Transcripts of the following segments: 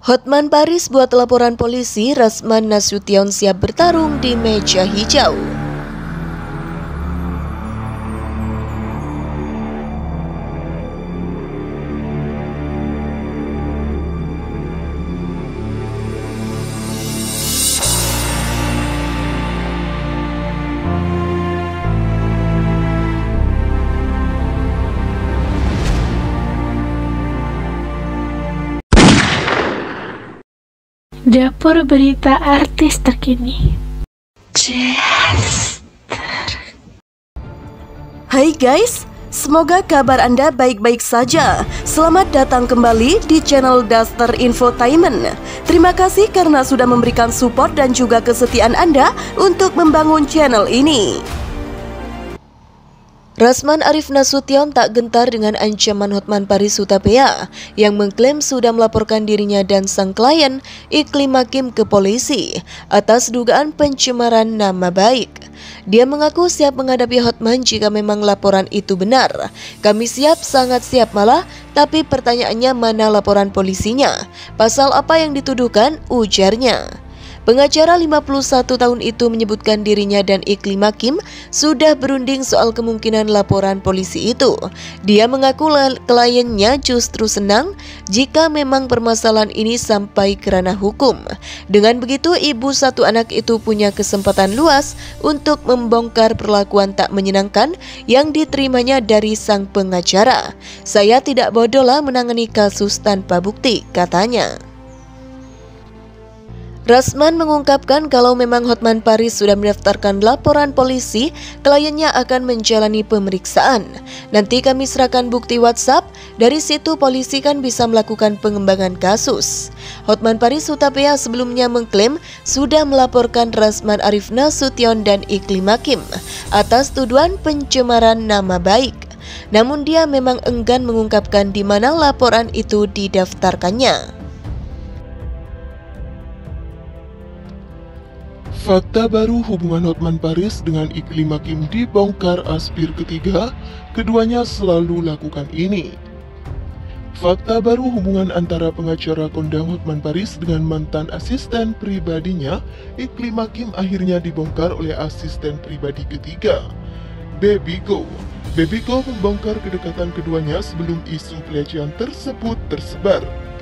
Hotman Paris buat laporan polisi, Rasman Nasution siap bertarung di meja hijau. Dapur berita artis terkini. Hai guys, semoga kabar Anda baik-baik saja. Selamat datang kembali di channel Daster Infotainment. Terima kasih karena sudah memberikan support dan juga kesetiaan Anda untuk membangun channel ini. Rasman Arif Nasution tak gentar dengan ancaman Hotman Paris Hutapea yang mengklaim sudah melaporkan dirinya dan sang klien Iklim Hakim ke polisi atas dugaan pencemaran nama baik. Dia mengaku siap menghadapi Hotman jika memang laporan itu benar. Kami siap, sangat siap malah, tapi pertanyaannya mana laporan polisinya? Pasal apa yang dituduhkan? Ujarnya. Pengacara 51 tahun itu menyebutkan dirinya dan Iklim Hakim sudah berunding soal kemungkinan laporan polisi itu. Dia mengaku kliennya justru senang jika memang permasalahan ini sampai ke ranah hukum. Dengan begitu, ibu satu anak itu punya kesempatan luas untuk membongkar perlakuan tak menyenangkan yang diterimanya dari sang pengacara. Saya tidak bodoh lah menangani kasus tanpa bukti, katanya. Rasman mengungkapkan kalau memang Hotman Paris sudah mendaftarkan laporan polisi, kliennya akan menjalani pemeriksaan. Nanti kami serahkan bukti WhatsApp, dari situ polisi kan bisa melakukan pengembangan kasus. Hotman Paris Hutapea sebelumnya mengklaim sudah melaporkan Rasman Arif Nasution dan Iklim Hakim atas tuduhan pencemaran nama baik. Namun dia memang enggan mengungkapkan di mana laporan itu didaftarkannya. Fakta baru hubungan Hotman Paris dengan Iklim Hakim dibongkar Aspir ketiga, keduanya selalu lakukan ini. Fakta baru hubungan antara pengacara kondang Hotman Paris dengan mantan asisten pribadinya, Iklim Hakim akhirnya dibongkar oleh asisten pribadi ketiga, Baby Go. Baby Go membongkar kedekatan keduanya sebelum isu pelecehan tersebut tersebar.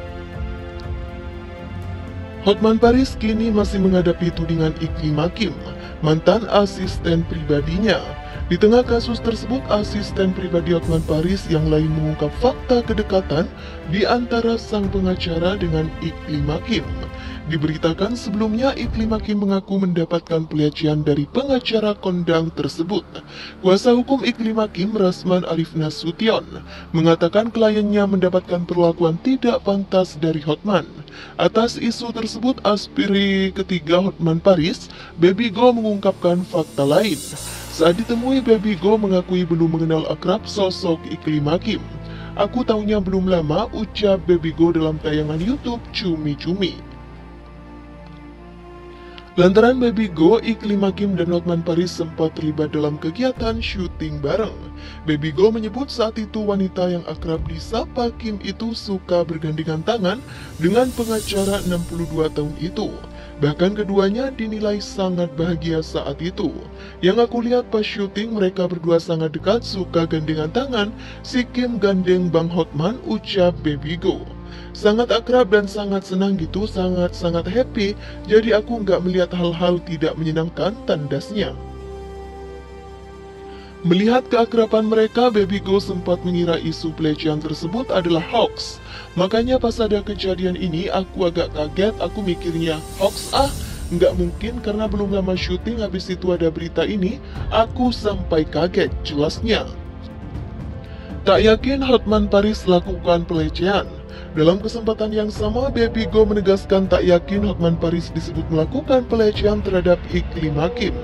Hotman Paris kini masih menghadapi tudingan Iklim Hakim, mantan asisten pribadinya. Di tengah kasus tersebut, asisten pribadi Hotman Paris yang lain mengungkap fakta kedekatan di antara sang pengacara dengan Iklim Hakim. Diberitakan sebelumnya Iklim Hakim mengaku mendapatkan pelecehan dari pengacara kondang tersebut. Kuasa hukum Iklim Hakim, Rasman Arif Nasution, mengatakan kliennya mendapatkan perlakuan tidak pantas dari Hotman. Atas isu tersebut, aspiri ketiga Hotman Paris, Baby Go mengungkapkan fakta lain. Saat ditemui, Baby Go mengakui belum mengenal akrab sosok Iklim Hakim. Aku taunya belum lama, ucap Baby Go dalam tayangan YouTube Cumi Cumi. Lantaran Baby Go, Iklim Hakim dan Hotman Paris sempat terlibat dalam kegiatan syuting bareng. Baby Go menyebut saat itu wanita yang akrab disapa Kim itu suka bergandengan tangan dengan pengacara 62 tahun itu. Bahkan keduanya dinilai sangat bahagia saat itu. Yang aku lihat pas syuting mereka berdua sangat dekat, suka gandengan tangan, si Kim gandeng Bang Hotman, ucap Baby Go. Sangat akrab dan sangat senang gitu, sangat happy, jadi aku nggak melihat hal-hal tidak menyenangkan, tandasnya. Melihat keakraban mereka, Baby Go sempat mengira isu pelecehan tersebut adalah hoax. Makanya pas ada kejadian ini, aku agak kaget, aku mikirnya, hoax nggak mungkin karena belum lama syuting habis itu ada berita ini, aku sampai kaget, jelasnya. Tak yakin Hotman Paris lakukan pelecehan. Dalam kesempatan yang sama, Baby Go menegaskan tak yakin Hotman Paris disebut melakukan pelecehan terhadap Iklim Hakim.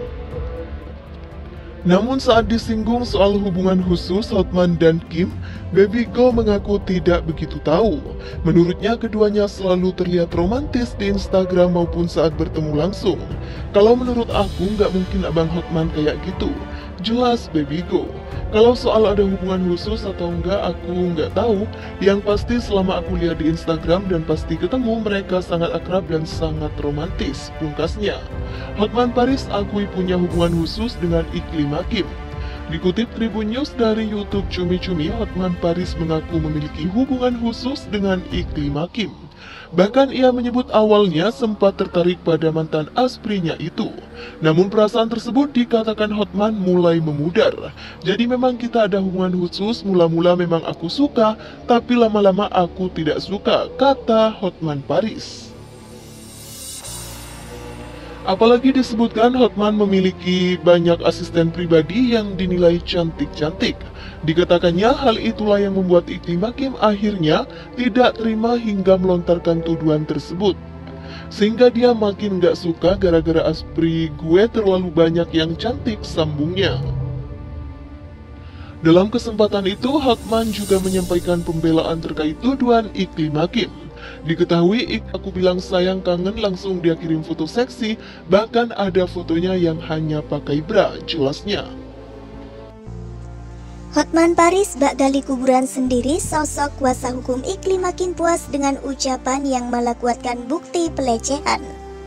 Namun saat disinggung soal hubungan khusus Hotman dan Kim, Baby Go mengaku tidak begitu tahu. Menurutnya keduanya selalu terlihat romantis di Instagram maupun saat bertemu langsung. Kalau menurut aku nggak mungkin abang Hotman kayak gitu, jelas Baby Go. Kalau soal ada hubungan khusus atau enggak, aku nggak tahu. Yang pasti selama aku lihat di Instagram dan pasti ketemu, mereka sangat akrab dan sangat romantis, pungkasnya. Hotman Paris akui punya hubungan khusus dengan Iklim Hakim. Dikutip Tribun News dari YouTube Cumi-Cumi, Hotman Paris mengaku memiliki hubungan khusus dengan Iklim Hakim. Bahkan ia menyebut awalnya sempat tertarik pada mantan asprinya itu. Namun perasaan tersebut dikatakan Hotman mulai memudar. Jadi memang kita ada hubungan khusus, mula-mula memang aku suka, tapi lama-lama aku tidak suka, kata Hotman Paris. Apalagi disebutkan Hotman memiliki banyak asisten pribadi yang dinilai cantik-cantik. Dikatakannya hal itulah yang membuat Iklim Hakim akhirnya tidak terima hingga melontarkan tuduhan tersebut. Sehingga dia makin gak suka gara-gara aspri gue terlalu banyak yang cantik, sambungnya. Dalam kesempatan itu, Hotman juga menyampaikan pembelaan terkait tuduhan Iklim Hakim. Diketahui aku bilang sayang kangen, langsung dia kirim foto seksi, bahkan ada fotonya yang hanya pakai bra, jelasnya. Hotman Paris bak gali kuburan sendiri, sosok kuasa hukum Iklim Hakim puas dengan ucapan yang malah kuatkan bukti pelecehan.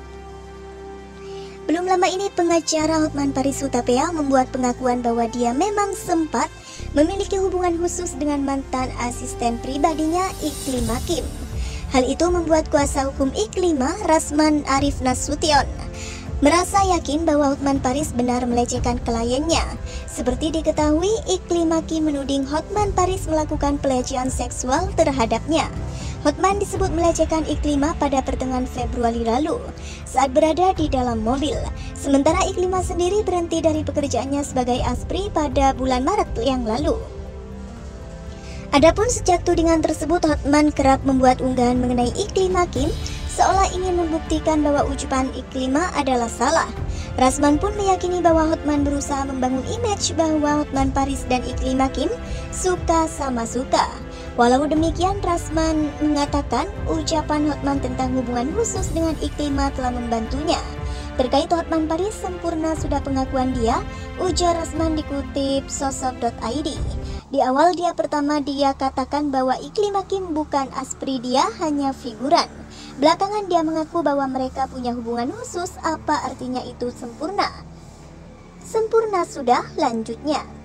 Belum lama ini pengacara Hotman Paris Hutapea membuat pengakuan bahwa dia memang sempat memiliki hubungan khusus dengan mantan asisten pribadinya Iklim Hakim. Hal itu membuat kuasa hukum Iklima, Rasman Arif Nasution, merasa yakin bahwa Hotman Paris benar melecehkan kliennya. Seperti diketahui, Iklim Hakim menuding Hotman Paris melakukan pelecehan seksual terhadapnya. Hotman disebut melecehkan Iklima pada pertengahan Februari lalu saat berada di dalam mobil. Sementara Iklima sendiri berhenti dari pekerjaannya sebagai aspri pada bulan Maret yang lalu. Adapun sejak tudingan tersebut, Hotman kerap membuat unggahan mengenai Iklim Hakim seolah ingin membuktikan bahwa ucapan Iklima adalah salah. Rasman pun meyakini bahwa Hotman berusaha membangun image bahwa Hotman Paris dan Iklim Hakim suka sama suka. Walau demikian, Rasman mengatakan ucapan Hotman tentang hubungan khusus dengan Iklima telah membantunya. Terkait Hotman Paris sempurna sudah pengakuan dia, ujar Rasman dikutip sosok.id. Di awal dia katakan bahwa Iklim Hakim bukan aspri dia, hanya figuran. Belakangan dia mengaku bahwa mereka punya hubungan khusus. Apa artinya itu sempurna? Sempurna sudah, lanjutnya.